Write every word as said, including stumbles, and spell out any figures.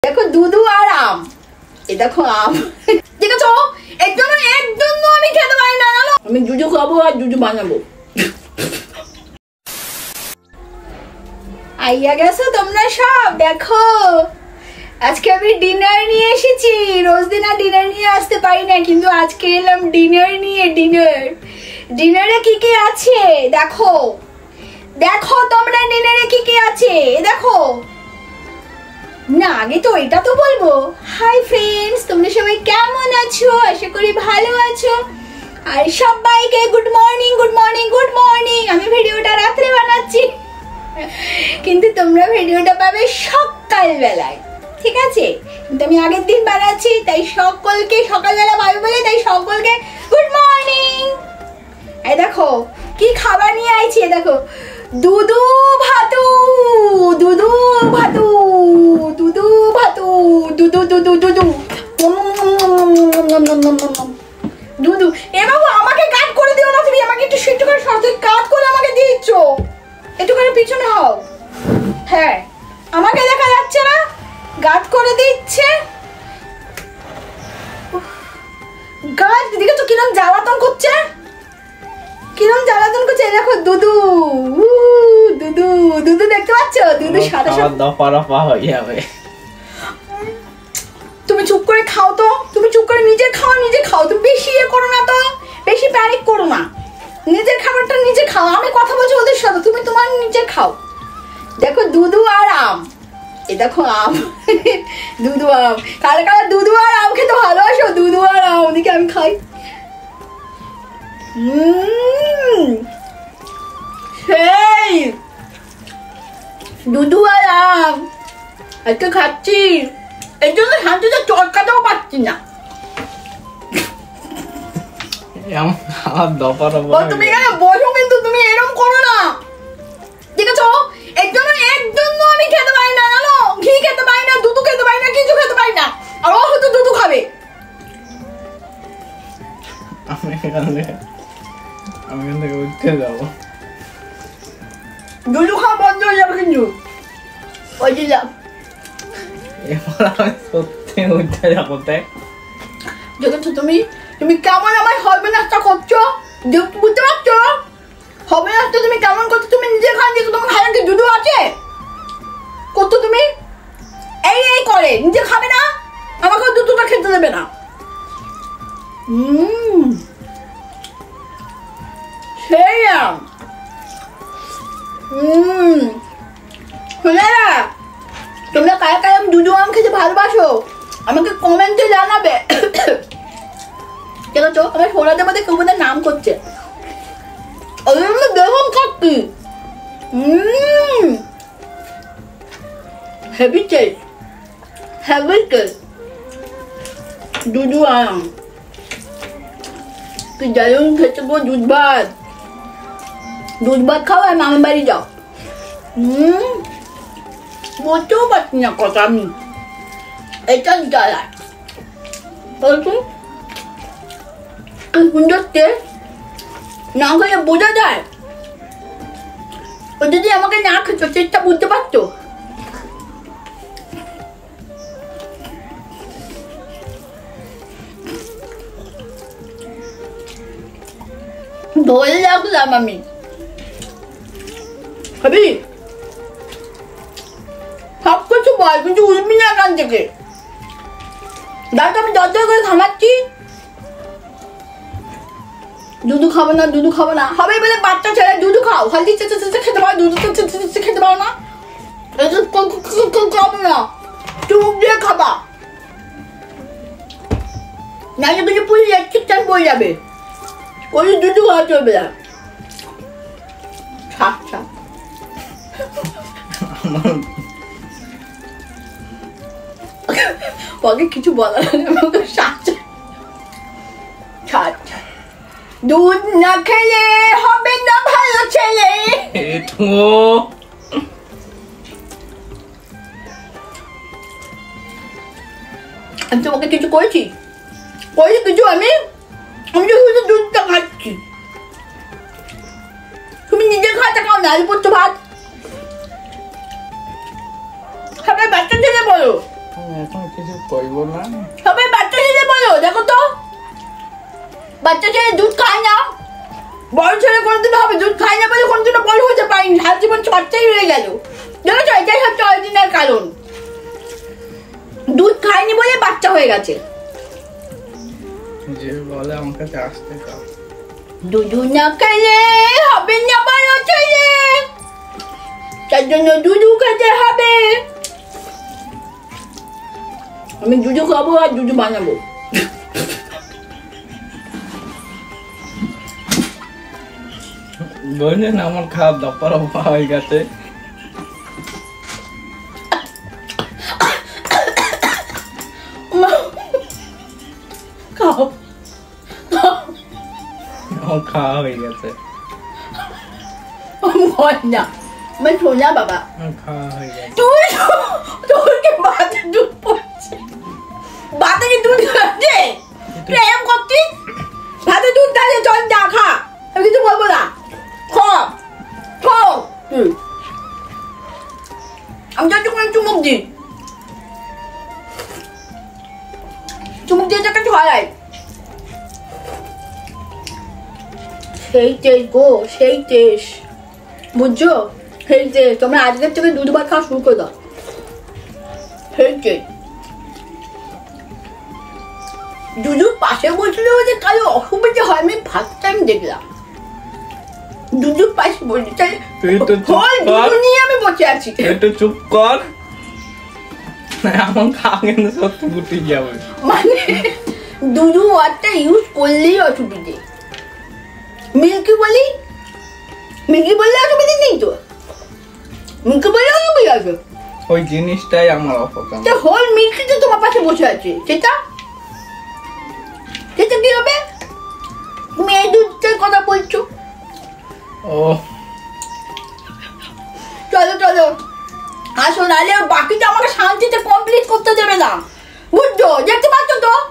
দেখো দুধু আর আম, এই দেখো আম, ঠিক আছে? এর জন্য একদম আমি খেতে পারি না, জানো? আমি জুজু খাবো আর জুজু বানাবো। আইয়া গেছো তোমরা সব? দেখো আজকে আমি ডিনার নিয়ে এসেছি। রোজ দিন আর ডিনার নিয়ে আসতে পারি না, কিন্তু আজকে এলাম ডিনার নিয়ে। ডিনার ডিনারে কি কি আছে দেখো, দেখো তোমরা ডিনারে কি কি আছে দেখো। না আগে তো এটা তো বলবো। হাই ফ্রেন্ডস, তোমরা সবাই কেমন আছো? আশা করি ভালো আছো। আর সবাইকে good morning good morning good morning. আমি ভিডিওটা রাত্রে বানাচ্ছি, কিন্তু তোমরা ভিডিওটা পাবে সকালবেলায়, ঠিক আছে? কিন্তু আমি আগের দিন বানাচ্ছি, তাই সকলকে সকালবেলা পাবে বলে তাই সকলকে গুড মর্নিং। এই দেখো কি খাবার নিয়ে আইছি, দেখো দুধু ভাতু, দুধু ভাতু, দুধু ভাতু, দুধু দুধু দুধু দুধু। এ বাবু আমাকে কাট করে দিও না তুমি, আমাকে একটু সিদ্ধ করে সব কাট করে আমাকে দিচ্ছ। একটু করে পিছনে হও। হ্যাঁ আমাকে দেখা যাচ্ছে না, গাছ করে দিচ্ছে। গাছ দিকে তো কিরম জ্বালাতন করছে, কিরম জ্বালাতন করছে। দেখো দুধু, দুধু দুধু দেখতে পাচ্ছ? দুধু সাদা সাদা হয়ে যাবে। তুমি চুপ করে খাও তো, তুমি চুপ করে নিজে খাও, নিজে খাও। তুমি বেশি ইয়ে করো না তো, বেশি প্যানিক করো না। নিজের খাবারটা নিজে খাও। আমি কথা বলছি ওদের সাথে, তুমি তোমার নিজে খাও। দেখো দুধু আর আম, এই দেখো আম, দুধু আম। কালে কালে দুধু আর আম খেতে ভালোবাসো? দুধু আর আম ওদিকে আমি খাই। হুম সেই দুধু আর আম আজকে খাচ্ছি, এর জন্য শান্তিতে চটকাতেও পাচ্ছি না। তুমি এখানে বসো, কিন্তু তুমি এরকম করো না, ঠিক আছে? এর জন্য একদম আমি খেতে পারি না, জানো? ঘি খেতে পারি না, দুধু খেতে পারি না, কিছু খেতে পারি না। আর ও হয়তো দুধু খাবে। আমি এখান থেকে আমি এখান থেকে উঠতে যাবো, দুধু খাওয়া বন্ধ হয়ে যাবে কিন্তু। ওই যে যাও, এবার আমি সত্যি উঠতে যাবো। তাই দেখেছো তুমি, তুমি কেমন আমার হবে নাস্তা করছো, বুঝতে পারছো? হবে নাস্তা তুমি কেমন করছো? তুমি নিজে খান, দেখো তোমার খাওয়ার কি দুধু আছে? করতো তুমি এই এই করে নিজে খাবে না, আমাকে দুধটা খেতে দেবে না। হুম সেই হুম শুনে না, তোমরা কারা কারা দুধু আম খেতে ভালোবাসো আমাকে কমেন্টে জানাবে, ঠিক আছে? আমার সোনাদের মধ্যে কেউ বোধহয় নাম করছে, দেখুন কাকি। Hmm heavy taste, heavy taste দুধু আম। তুই যাই খেতে গো দুধ ভাত, দুধ ভাত খাও আর মামার বাড়ি যাও। হুম বলতেও পারছি না কথা আমি, এটা জ্বালায়। বলছি কি সুন্দর টেস্ট, না খেলে বোঝা যায়। ও যদি আমাকে না খেতো সেটা বুঝতে পারতো। ধরে রাখলাম আমি, ভাবি সব কিছু বল, কিন্তু উঠবি না এখান থেকে। দাঁড়া আমি দরজা করে থামাচ্ছি। দুধু খাবো না, দুধু খাবো না হবে বলে বাচ্চা ছেলে দুধু খাও, হলদি চেঁচে চেঁচে খেতে পারো, দুধু চেঁচে খেতে পারো না, খাবো না, চুপ দিয়ে খাবা, নাইলে বেশি পুরি ইলেকট্রিক টাইম পড়ে যাবে। ওই দুধু খাওয়া চলবে না। ছাড় ছাড় ওকে কিছু বলার ছাড়, দুধ না খেলে হবে না ভালো ছেলে। আমি তোমাকে কিছু করেছি? করেছি কিছু? আমি আমি তো শুধু দুধটা খাচ্ছি, তুমি নিজের খাওয়াটা খাও না। আলু পোস্ত ভাত সবাই বাচ্চা ছেলে বলো, এখন কিছু কইব না। সবাই বাচ্চা ছেলে বলো, দেখো তো বাচ্চা ছেলে দুধ খায় না, বড় ছেলে কোনোদিন হবে দুধ খায় না বলে কোনোদিন বড় হতে পারিনি, সারা জীবন চর্চাই রয়ে গেল। দেখেছো, এটাই হচ্ছে অরিজিনাল কারণ, দুধ খায়নি বলে বাচ্চা হয়ে গেছে। যে বলে আমার কাছে আসতে কাও, দুধ না খেলে হবে না বড় ছেলে, তার জন্য দুধ খেতে হবে। আমি দুধ খাবো আর দুধ বানাবো। বলছেন আমার খাওয়া দপ্পার হয়ে গেছে। খাও আমার খাওয়া হয়ে গেছে। না मैं सोना बाबा খাওয়া হয়ে গেছে। তুই তোকে বাতে দুধ পড়ছে, বাতে কি দুধ খাচ্ছে, প্রেম করছিস, ভাতে দুধ তাহলে চল যা খা, আমি কিছু বলবো না, খা খা তুই। আমি যাচ্ছি কোনো চুমুক দিই, চুমুক দিয়ে যাকে ছড়াই, সেই টেস্ট গো, সেই টেস্ট, বুঝছো? সেই টেস্ট, তোমরা আজকের থেকে দুধ ভাত খাওয়া শুরু করে দাও। সেই টেস্ট দুধুর পাশে বসলে যে কারো অসুবিধা হয় আমি ফার্স্ট টাইম দেখলাম। দুধুর পাশে বসে তাই দুধ নিয়ে আমি বসে আছি। একটু চুপ কর, আমার খাওয়া কিন্তু সত্যি গুটি যাবে। মানে দুধু ওয়ার্ডটা ইউজ করলেই অসুবিধে, মিল্কি বলি, মিল্কি বললে অসুবিধে নেই তো, মিল্কি বললে অসুবিধা আছে, ওই জিনিসটাই আমার অপছন্দ। তো হোল মিল্কি তো তোমার পাশে বসে আছে, সেটা সেটা কি হবে? তুমি এই দুধটার কথা বলছো। ও চলো চলো আসো, নাহলে বাকিটা আমাকে শান্তিতে কমপ্লিট করতে দেবে না, বুঝছো? দেখতে পাচ্ছ তো